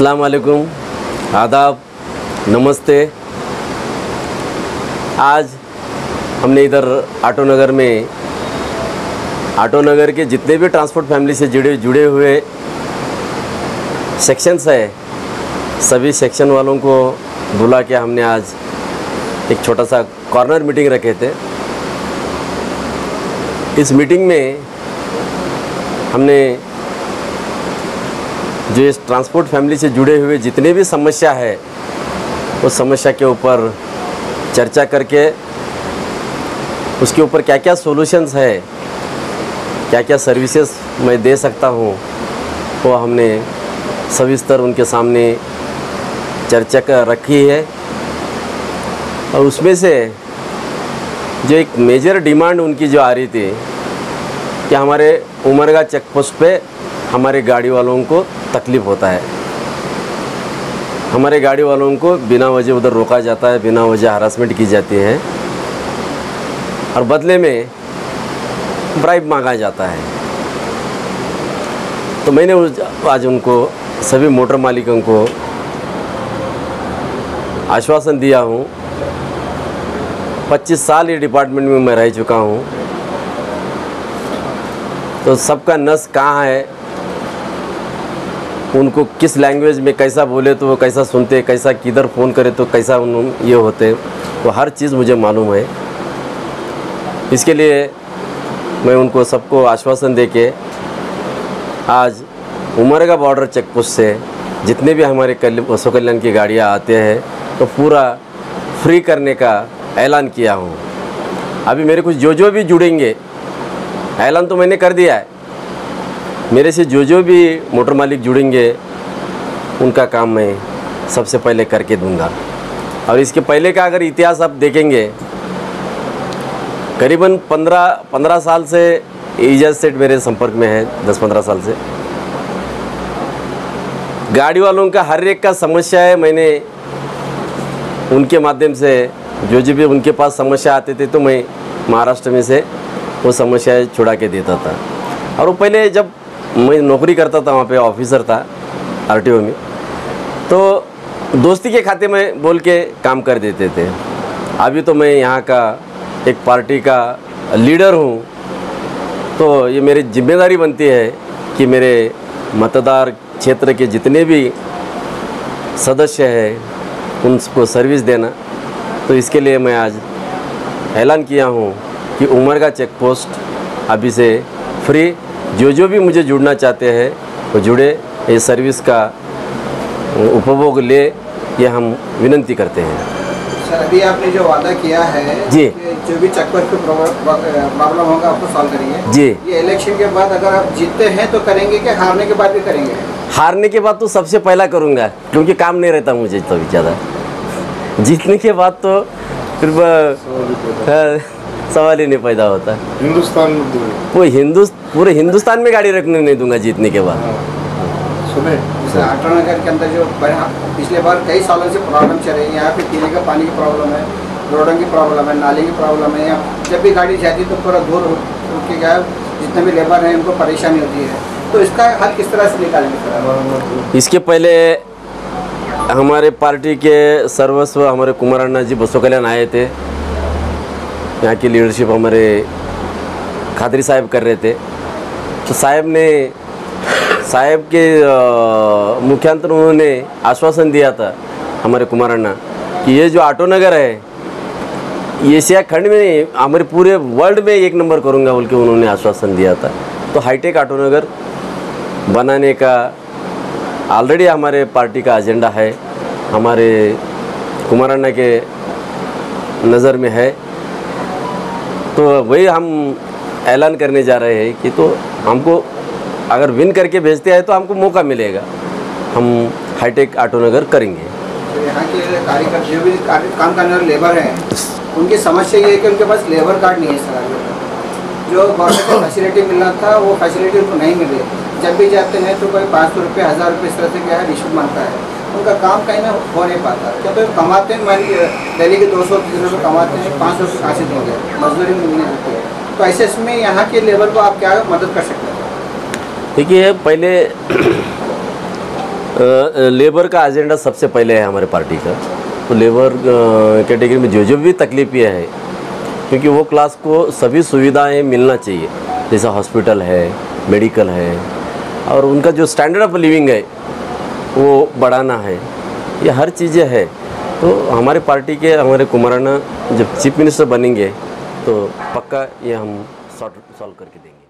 अस्सलाम वालेकुम, आदाब, नमस्ते। आज हमने इधर ऑटो नगर के जितने भी ट्रांसपोर्ट फैमिली से जुड़े हुए सेक्शंस है, सभी सेक्शन वालों को बुला के हमने आज एक छोटा सा कॉर्नर मीटिंग रखे थे। इस मीटिंग में हमने जो इस ट्रांसपोर्ट फैमिली से जुड़े हुए जितने भी समस्या है, उस समस्या के ऊपर चर्चा करके उसके ऊपर क्या क्या सॉल्यूशंस है, क्या क्या सर्विसेज मैं दे सकता हूँ, वो हमने सविस्तर उनके सामने चर्चा कर रखी है। और उसमें से जो एक मेजर डिमांड उनकी जो आ रही थी कि हमारे उमरगा चेक पोस्ट पे हमारे गाड़ी वालों को तकलीफ़ होता है, हमारे गाड़ी वालों को बिना वजह उधर रोका जाता है, बिना वजह हरासमेंट की जाती है और बदले में ब्राइब मांगा जाता है। तो मैंने आज उनको सभी मोटर मालिकों को आश्वासन दिया हूँ। 25 साल ये डिपार्टमेंट में मैं रह चुका हूँ, तो सबका नस कहाँ है, उनको किस लैंग्वेज में कैसा बोले तो वो कैसा सुनते, कैसा किधर फ़ोन करे तो कैसा ये होते, वो हर चीज़ मुझे मालूम है। इसके लिए मैं उनको सबको आश्वासन देके आज उमरगा बॉर्डर चेक पोस्ट से जितने भी हमारे बसों कल्याण की गाड़ियाँ आते हैं तो पूरा फ्री करने का ऐलान किया हूँ। अभी मेरे कुछ जो भी जुड़ेंगे, ऐलान तो मैंने कर दिया है, मेरे से जो भी मोटर मालिक जुड़ेंगे उनका काम मैं सबसे पहले करके दूंगा। और इसके पहले का अगर इतिहास आप देखेंगे, करीबन 15 साल से एजाज सेठ मेरे संपर्क में है, 10-15 साल से। गाड़ी वालों का हर एक का समस्या है, मैंने उनके माध्यम से जो भी उनके पास समस्या आते थे तो मैं महाराष्ट्र में से वो समस्याएं छुड़ा के देता था। और वो पहले जब मैं नौकरी करता था, वहाँ पे ऑफिसर था आरटीओ में, तो दोस्ती के खाते में बोल के काम कर देते थे। अभी तो मैं यहाँ का एक पार्टी का लीडर हूँ, तो ये मेरी जिम्मेदारी बनती है कि मेरे मतदार क्षेत्र के जितने भी सदस्य हैं उनको सर्विस देना। तो इसके लिए मैं आज ऐलान किया हूँ कि उमरगा चेक पोस्ट अभी से फ्री, जो भी मुझे जुड़ना चाहते हैं वो जुड़े, ये सर्विस का उपभोग ले, ये हम विनती करते हैं। सर, अभी आपने जो वादा किया है जी, जो भी चेक पोस्ट पे प्रॉब्लम होगा आपको सॉल्व करेंगे जी। ये इलेक्शन के बाद अगर आप जीतते हैं तो करेंगे कि हारने के बाद भी करेंगे? हारने के बाद तो सबसे पहला करूँगा, क्योंकि काम नहीं रहता मुझे तो ज़्यादा। जीतने के बाद तो फिर सवाल ही नहीं पैदा होता। हिंदुस्तान वो पूरे हिंदुस्तान में गाड़ी रखने नहीं दूंगा जीतने के बाद। सुने, ऑटो नगर के अंदर जो पिछले बार कई सालों से प्रॉब्लम चल रही है, यहाँ पे पीने का पानी की प्रॉब्लम है, रोडों की प्रॉब्लम है, नाले की प्रॉब्लम है। जब भी गाड़ी जाती तो पूरा दूर के क्या जितने भी लेबर हैं उनको परेशानी होती है, तो इसका हल किस तरह से निकालेंगे? इसके पहले हमारे पार्टी के सर्वस्व हमारे कुमार अन्ना जी बसों कल्याण आए थे, यहाँ की लीडरशिप हमारे खादरी साहब कर रहे थे। तो साहब के मुख्यांतर उन्होंने आश्वासन दिया था हमारे कुमार अन्ना कि ये जो ऑटो नगर है ये एशिया खंड में नहीं, हमारे पूरे वर्ल्ड में 1 नंबर करूँगा बोल के उन्होंने आश्वासन दिया था। तो हाईटेक ऑटो नगर बनाने का ऑलरेडी हमारे पार्टी का एजेंडा है, हमारे कुमार अन्ना के नज़र में है। तो वही हम ऐलान करने जा रहे हैं कि तो हमको अगर विन करके भेजते हैं तो हमको मौका मिलेगा, हम हाईटेक ऑटो नगर करेंगे। तो यहाँ के कार्यकर्ता जो भी काम करने वाले लेबर हैं उनकी समस्या ये है कि उनके पास लेबर कार्ड नहीं है। सर, जो गवर्नमेंट को फैसिलिटी मिलना था वो फैसिलिटी उनको नहीं मिल रही। जब भी जाते हैं तो कोई 500 रुपये 1000 रुपये इस तरह से क्या है रिश्वत मांगता है, उनका काम कहीं ना हो नहीं पाता। क्या तो कमाते हैं, दिल्ली के 200-300 रुपये कमाते हैं, 500 रुपये कहाँ से देंगे, मजदूरी मिलने देती है। तो ऐसे इसमें यहाँ के लेबर को आप क्या मदद कर सकते हैं? देखिए, पहले लेबर का एजेंडा सबसे पहले है हमारे पार्टी का। तो लेबर कैटेगरी में जो भी तकलीफें है, क्योंकि वो क्लास को सभी सुविधाएं मिलना चाहिए, जैसा हॉस्पिटल है, मेडिकल है, और उनका जो स्टैंडर्ड ऑफ लिविंग है वो बढ़ाना है, ये हर चीज़ें है। तो हमारे पार्टी के हमारे कुमाराना जब चीफ मिनिस्टर बनेंगे तो पक्का ये हम सॉल्व करके देंगे।